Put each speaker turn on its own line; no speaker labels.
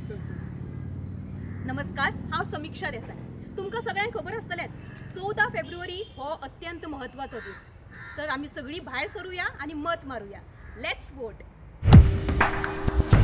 नमस्कार, हांव समीक्षा देसाई. तुमकां सगळ्यांक खबर आसतलेच 14 फेब्रुवारी हो अत्यंत महत्वाचो दीस. तर आमी सगळीं भायर सरुया आनी मत मारुया. Let's vote.